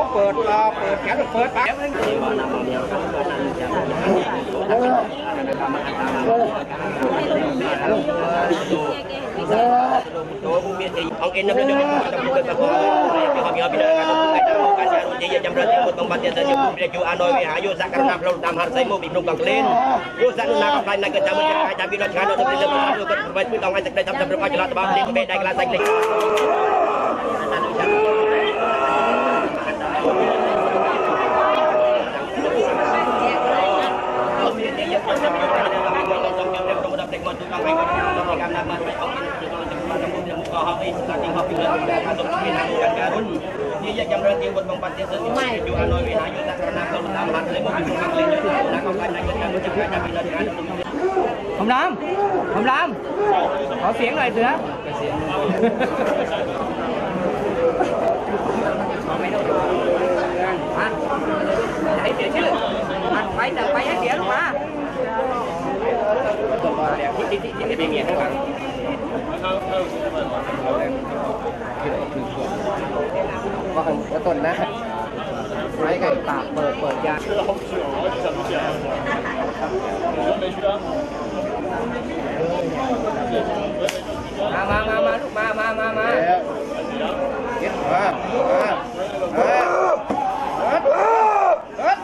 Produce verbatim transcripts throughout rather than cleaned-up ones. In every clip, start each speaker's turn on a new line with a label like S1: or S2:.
S1: เปิดเปิดแขนเปิดปากông in nó biết được trong cuộc đời của họ họ biết được các công ty đang cái xe chỉ jam berarti buat tempat yang tadi dia jual anoi ya ayo zakar nak lalu tam har saya mau bingung bang lain yo zakar nak lain nak jamu jamu tapi nak kan ada beli lebih tu berbaik pun orang tak dapat berapa jelas sebab beli beda kelas lagi dia jam berarti buat tempat yang tadi jual anoi ya ayo zakar nak lalu tam har saya mau bingung bang lain nak kau lain nak jamu jamu tapi nak kanผมรามผมรามขอเสียงหน่อยเสือมาให้เสียชื่อมาไปแต่ไปให้เสียลูกมาที่ที่ที่ที่เป็นเมียข้างหลังว่ากันกระต้นนะไม้ไก่ปากเปิดเปิดยามามามามาลูกมามามามาเก็บมามาเฮ้ยเฮ้ยเฮ้ย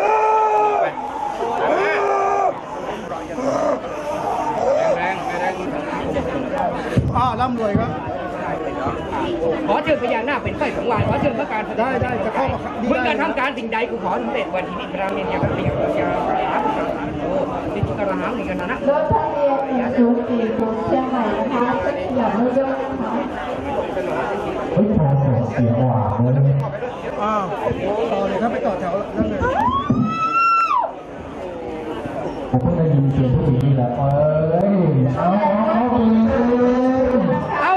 S1: แรงแรงอ้าวร่ำรวยครับขอเชิญพญานาคเป็นไส้ของวานขอเชิญพระการได้ได้จะเข้ามาเมื่อการทำการสิ่งใดกูขอสำเร็จวันที่นี้พระเมียเนี่ยพระเมียพระยาพระยาโอ้ติดกระหังนี่กันนะรถทะเบียนศูนย์สี่ศูนย์เชียงใหม่นะคะอย่าไม่ยกนะคะเฮ้ยพอเสียหวานเลยอ้าวต่อเลยถ้าไปต่อแถวนั่นเลยผมเพิ่งได้ยินเสียงผู้หญิงนี่แหละเอ้ยเอาเอาเอา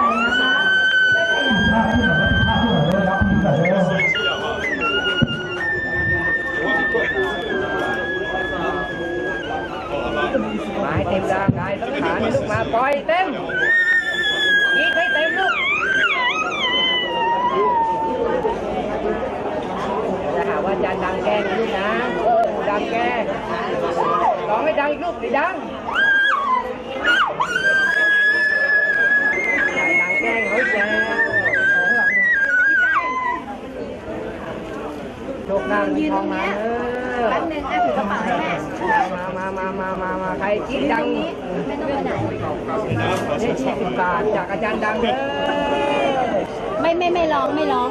S1: มาให้เต็มร่างกายสังขารลูกมาปล่อยเต็มอีกให้เต็มลูกจะหาว่าจานดังแกงลูกนะดังแกงร้องให้ดังอีกลูกดิดังดังแกงเฮ้ยแกโชคนั่งมีทองมาเออแป๊บนึงอ่ะถือกระเป๋าให้แม่มามามามามามาใครคิดดังไม่ต้องไปไหนนี่ที่สิบบาทจากอาจารย์ดังเลยไม่ไม่ไม่ร้องไม่ร้อง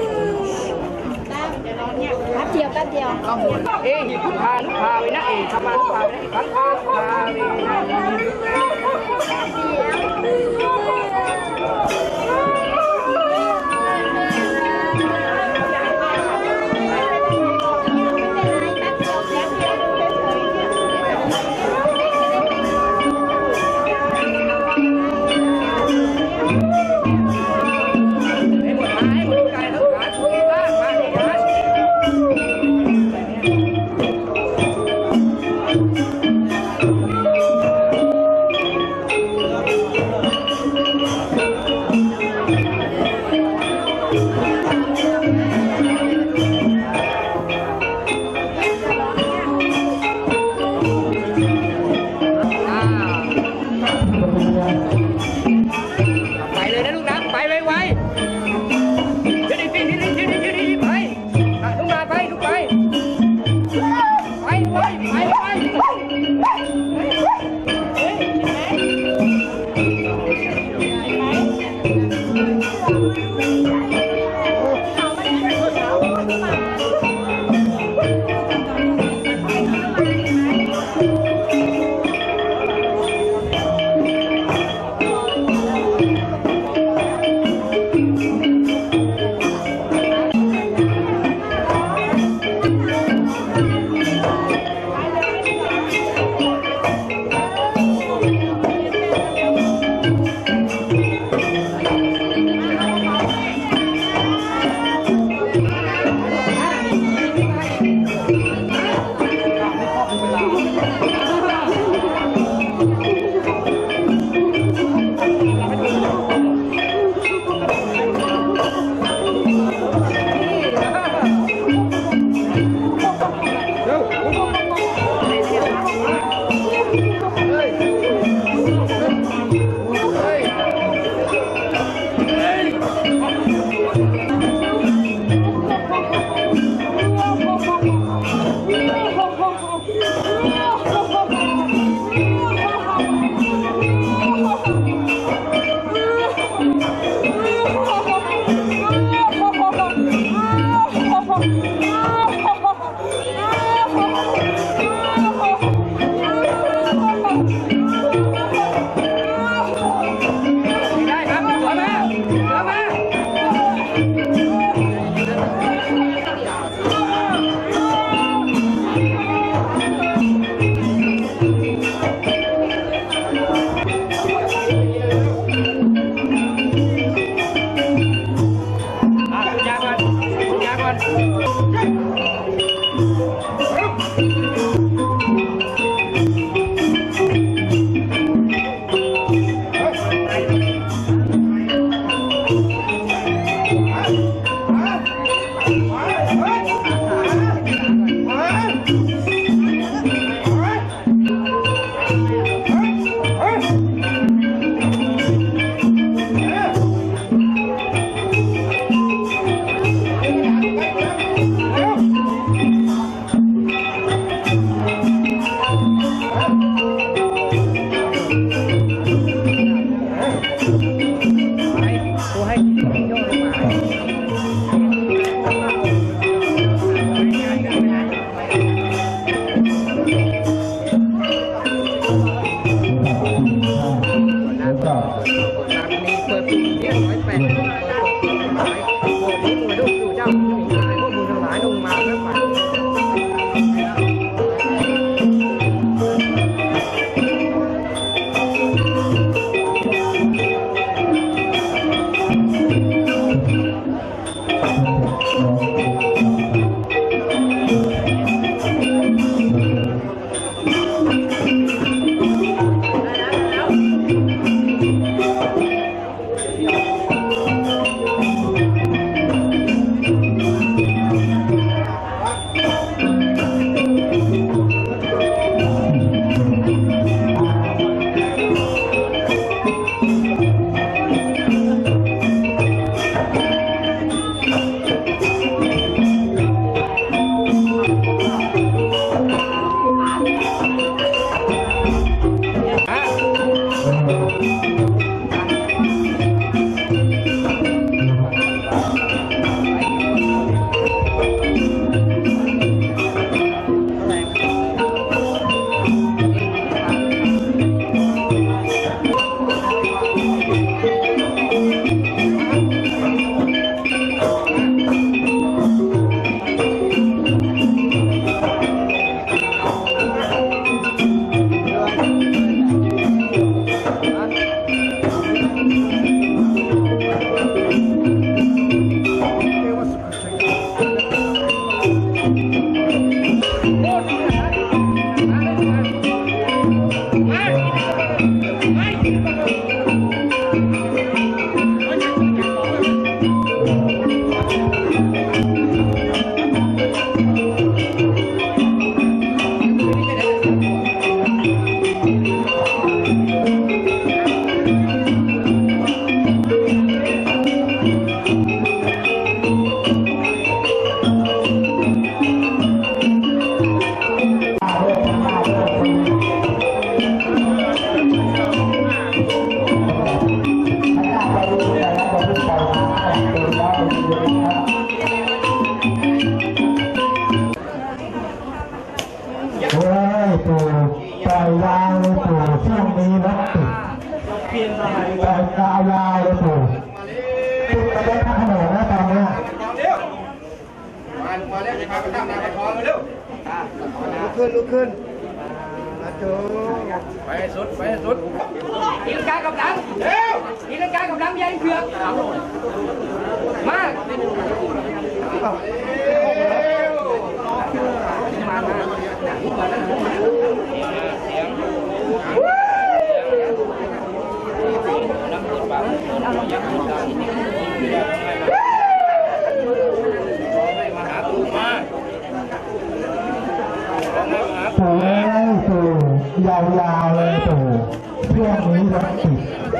S1: แป๊บเดียวแป๊บเดียวเอ๊ะลูกพาลูกพาไปนะเอ๊ะทำมาลูกพาไปนะพักพาพาไปเ
S2: ขึ้นลุกขึ้นมาดู
S1: ไปสุดไปสุดตีลังกากับหลังเร็วตีลังกากับหลังยันเผือกมามา
S3: ปู่เอ้ยปู่ยาวๆเลยปู่ช่วงนี้รถติด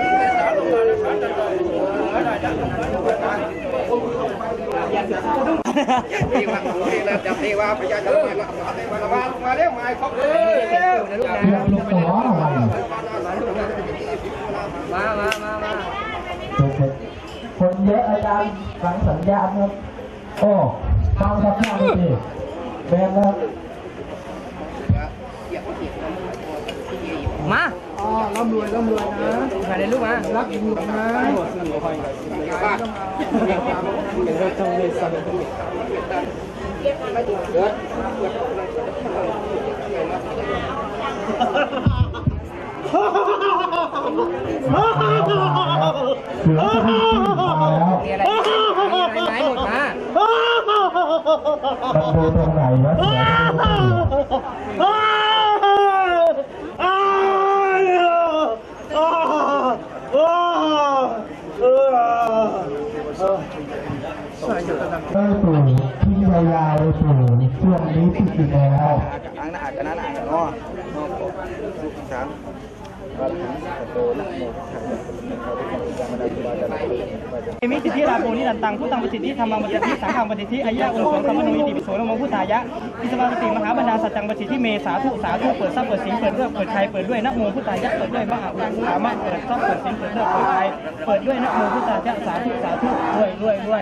S2: นี่ว่านี่เราจับนี่ว่าพยาจะมามามาเร็วมาครบเลยเร็ว
S3: เรื่องต่ออะไร
S1: มามามามา
S3: คนเยอะอาจารย์ฟังสัญญาณครับโอ้ฟังสัญญาณดิแบนแล้ว
S1: มา
S2: อ๋อร่ำรวยร่ำรวยนะ
S1: มาเลยลูกมา
S2: รักอยู่นะบ้านเป็นเรื่องต้องเลยสั่งเกิด
S3: เสือจะให้ขึ้นมาแล้ว
S1: มีอะไรมีอะไรไหมหมดมา
S3: มันดูตรงไหนวะเสือเอ้ยปู่ที่ยาวๆเลยปู่ช่วงนี้ติดอยู่แล้ว
S2: อันนั้นอันนั้นอันนั้นอ๋อสาม
S4: มิสิทธิราโภนิรันตังผู้ตังประสิทธิธรรมังประสิทธิสังฆังประสิทธิอายะองค์สองสัมมโนอิติปิโสนโมพุทธายะอิสวาสติมหาบรรดาสัจจังประสิทธิเมสาธุสาธุเปิดทรัพย์เปิดสินเปิดเรื่องเปิดชัยเปิดด้วยนะโมพุทธายะเปิดด้วยมหาอุปสามะเปิดทรัพย์เปิดสินเปิดเรื่องเปิดชัยเปิดด้วยนะโมพุทธายะสาธุสาธุรวยรวยรวย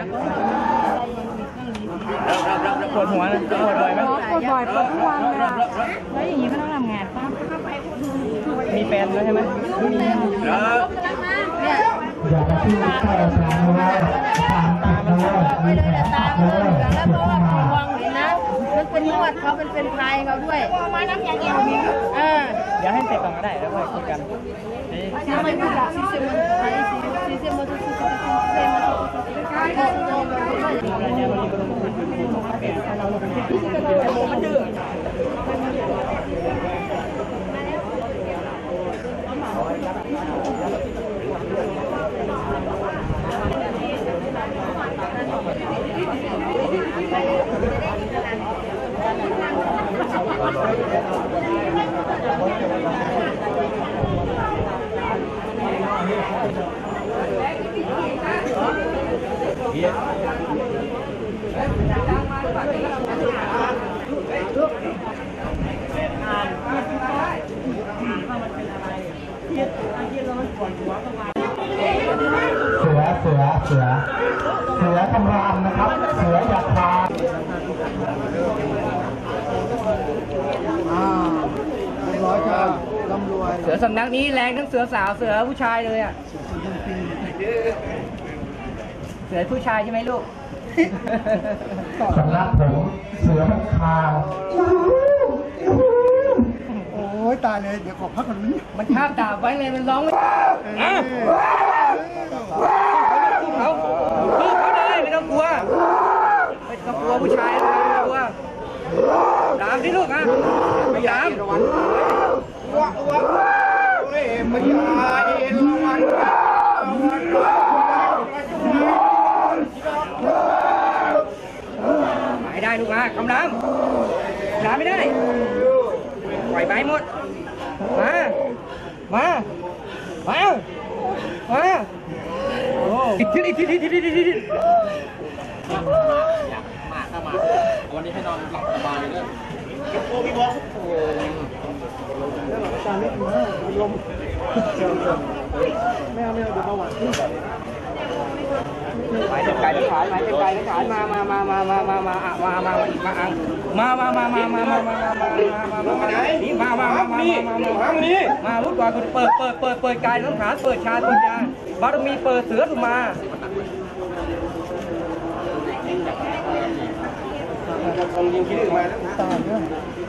S4: ปวดหัวนะปวดบ่อยไหม
S5: ปวดบ่อยปวดทุกวันเลยแล้วอย่างนี้ก็ต้องทำงานป่ะ
S4: มีแฟนแล้วใช่ไหม
S3: อย่าไปที่ข้าวสารนะตามติดนะมีแผลตัดเลยแล้วเพราะว่าระวังเลยนะ
S5: มันเป็นนวดเขาเป็นเป็นพายเขาด้วยมาน้ำยาเดียวมีเออ
S4: เดี๋ยวให้เสร็จก่อนก็ได้แล้วค่อยคุยกัน
S5: ทำไมพูดแบบซีเซมซีเซมซีเซมซีเซม
S3: เสือเสือเสือเสือคำรามนะครับเสือหยัดพาร้อยครับร่ำรวย
S1: เสือสำนักนี้แรงทั้งเสือสาวเสือผู้ชายเลยอ่ะเสือผู้ชายใช่ไหมลูก
S3: สำนักผมเสือมันคาง
S2: โอ้ยตายเลยเดี๋ยวขอพักก่อนนี้
S1: มันคาบดาบไว้เลยมันร้องไม่สู้เขาสู้เขาเลยไม่ต้องกลัวไม่ต้องกลัวผู้ชายไม่ต้องกลัวดามที่ลูกอ่ะไม่ดามหายได้ลูกอ่ะกำลังดามไม่ได้ปล่อยไปหมดมา มา มา มาโอ้อีกทีอีกทีอีกทีอีกทีอีกทีมาเข้ามาวันนี้ให้นอนหลับสบายเลยโอ้พี่บอสโอ้อาจารย์ไม่ถึงนะลมไม่เอาไม่เอาเดี๋ยวเบาหวานไปเดินไกลเดินขายไปเดินไกลเดินขายมามามามามามามามามามาอีกมาอังมามามามามามามามามามาไหนนี่มามามามามามานี่มาลุกก่อนเปิดเปิดเปิดเปิดกายต้นขาเปิดชาตุญญาบารมีเปิดเสือสุมาองยิงคิดถึงมาตายเนี่ย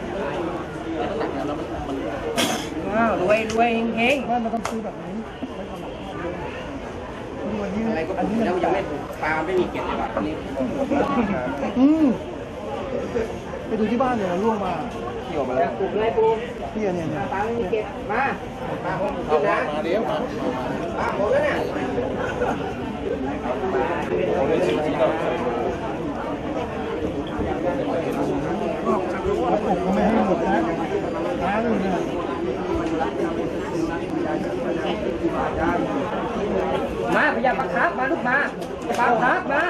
S1: ว้าวรวยรวยเฮงบ้านเราต้องซื้อแบบนี้อะไรก็แล้วยังไม่ปลาไม่มีเกล็ดเลยแบบนี้อืมไปดูที่บ้านเนี่ยร่วงมาเกี่ยวมาแล้วปลูกเลยปลูกพี่เนี่ยเนี่ยปลาไม่มีเกล็ดมามาผมขึ้นนะมาเดี๋ยวมาปลาหมดแล้วเนี่ยผมก็ไม่ให้หมดนะนะดูเนี่ยมาพยายามปลาคาร์ฟมาลูกมาปลาคาร์ฟมา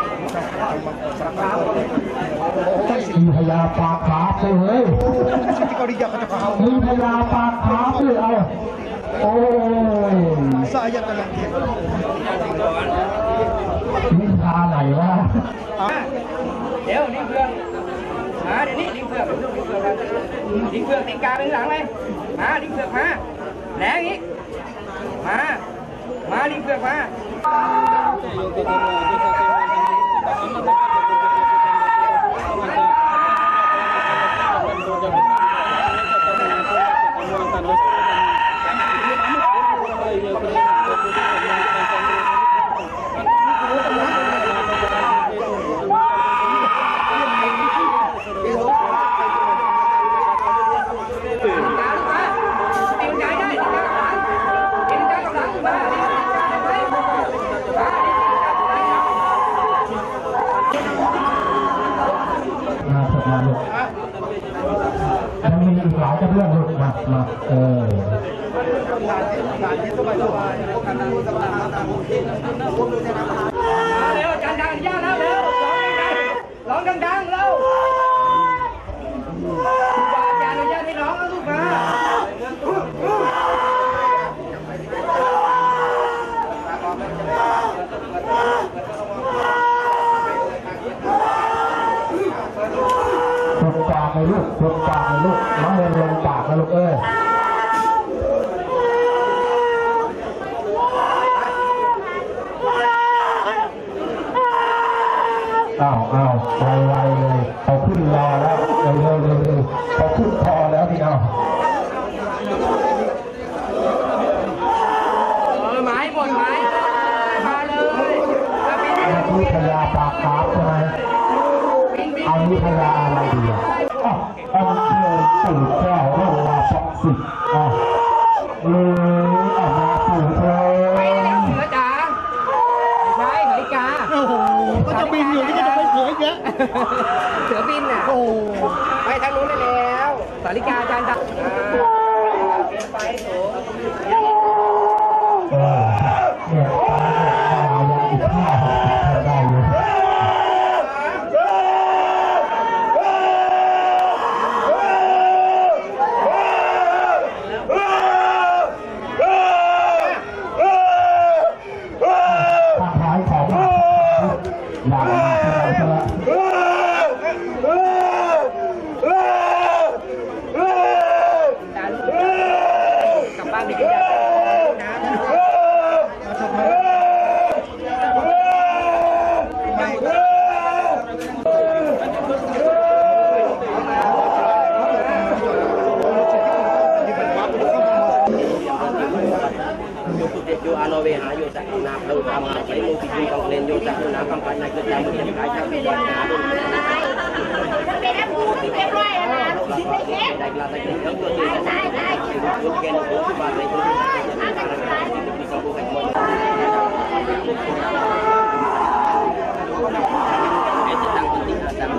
S3: มีพญาปลาคาร์ฟเลยมีพญาปลาคาร์ฟเลยเอาโอ้ย
S2: saya tenang dia
S3: วิชาไหนวะ
S1: เดี๋ยวลิงเฟืองมาเดี๋ยวนี้ลิงเฟืองลิงเฟืองลิงเฟืองตีกาเป็นหลังเลยมาลิงเฟืองมาแรงอีกมามาลิงเฟืองมา
S3: มันมีอีกหลายเรื่องลูกมามาเออ
S1: เร็วจันดังย่าแล้วเร็วร้องดังๆเร็วอย่าอนุญาตให้ร้องแล้วลูกมา
S3: ลงปากเลยลูกลงปากเลยลูกน้องเรียนลงปากนะลูกเอ้ยอ้าวอ้าวไวๆเลยเขาขึ้นรอแล้วเร็วเร็วเร็วเร็วเขาขึ้นคอแล้วพี่เอา
S1: เออไม้หมดไม้มาเลย
S3: มีพยาอะไรดีอ่ะอ่ะอันเชิญปู่เจ้าโรงราศักดิ์สิทธิ์อ่ะเลยอ่ะมาปู่เธอ
S1: ไปแล้วเสือจ๋าใช่นาฬิกา
S4: โอ้โหก็จะบินอยู่นี่ก็จะไม่สวยเยอะ
S1: เสือบินน่ะ
S4: โอ้
S1: ไปทางนู้นได้แล้วสาริกาจานดักบินไปโถ
S3: เออเนี่ยตาเนี่ยตายังอีกห้าหกสิบเธอได้อยู่ทางท้ายของอย่างมาเท่าไหร่เท่าไหร่
S1: กลับบ้านไปกินยาอยู่อานอเวหาอยู่จากนาเราทำอะไรมูติจุกองเลนอยู่จากนาคำปันในเกิดจากมันจะขายจากที่บ้านนาเป็นแอปพูดที่เรียบร้อยแล้วนะได้กลาได้กินทั้งตัวที่ได้ได้ทุกแกนทุกบาทในทุกที่สมบูรณ์หมดเอจะตั้งตัวที่อาจารย์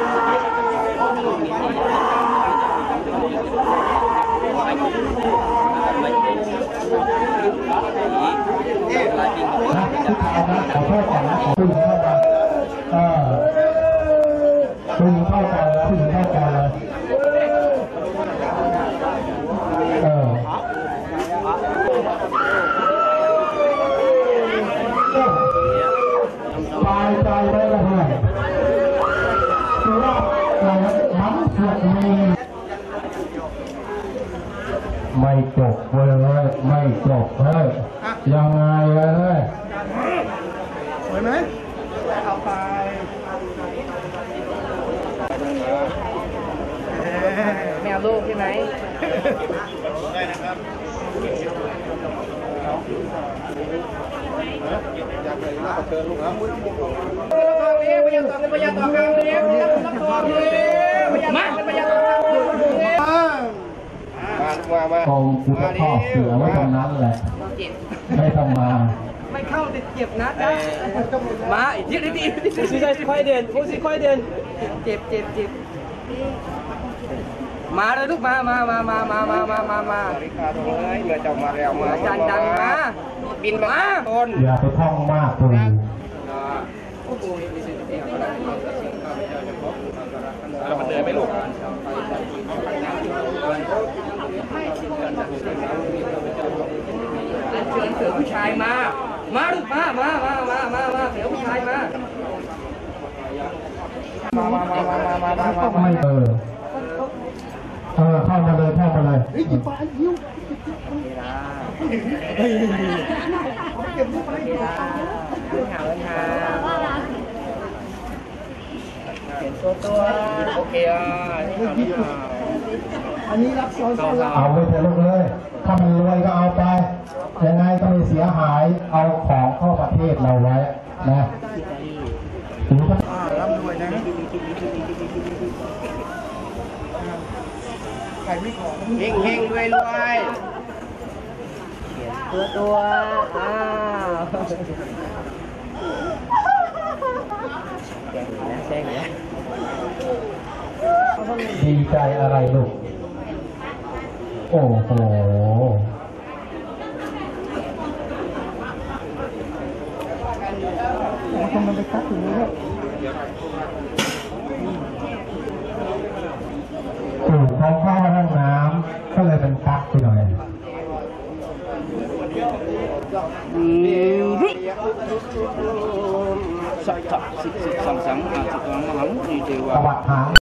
S3: ขอโทษก่อนนะขอผู้หญิงเข้ามาเออผู้หญิงเข้ากันผู้หญิงเข้ากันเลยเออตายใจได้ละเพื่อนคือว่าเราน้ำเสือกมีไม่จบเลยไม่จบเฮ้ยยังไงเฮ้ยสวยไหมเอาไป
S1: แมวลูกใช่ไหม
S3: กองกูจะทอดเสือไว้ตรงนั้นแหละไม่ต้องมา
S1: ไม่เข้าติดเจ็บนะจ๊ะมาอีกทีดีดี
S4: สีใจค่อยเด่นผู้สีค่อยเด่น
S1: เจ็บเจ็บเจ็บมาเลยลูกมามามามามามามามามา
S2: สาริกาตรงเลยเมื่อเจ้ามาแล้วมา
S1: อาจารย์ดังมาบินมาต้น
S3: อย่าไปท่องมากเลย
S2: แล้วมันเหนื่อยไหมลูก
S1: เชิญเสือผู้ชายมามาลูกมามามามามามาเสือผู้ชายมามามามามามามามา
S3: ไม่เออเออเข้ามาเลยเข้ามาเลย
S1: เก็บลูกไปเวลาเดินหาเดินหาเห็นตัวตัวโอเคอ่ะอันนี้รับซ้อน
S3: เอาไปเถอะลูกเลยถ้ามันรวยก็เอาไปยังไงก็ไม่เสียหายเอาของเข้าประเทศเราไว้นะถือว่าร่ำรวยนะใครไม่ขอ
S2: เฮงเฮงรวยรวย
S1: ตัวตัวอ้าวแกงนะแกงนะ
S3: ดีใจอะไรลูกโอ้โหมันไปซักถึงนี้แล้วถูกเขาเข้าห้องน้ำก็เลยเป็นซักไปหน่อย
S1: สักสักสิบสิบสองสามอ่ะสิบสองมาหามุกดีเดียว
S3: ประวัติหาง